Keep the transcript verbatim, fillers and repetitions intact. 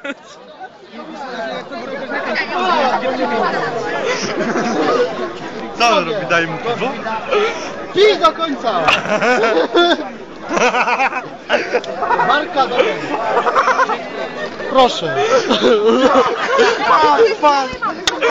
Co on robi? Daj mu piwo? Pij do końca! Marka do mnie. Proszę. Pan, pan.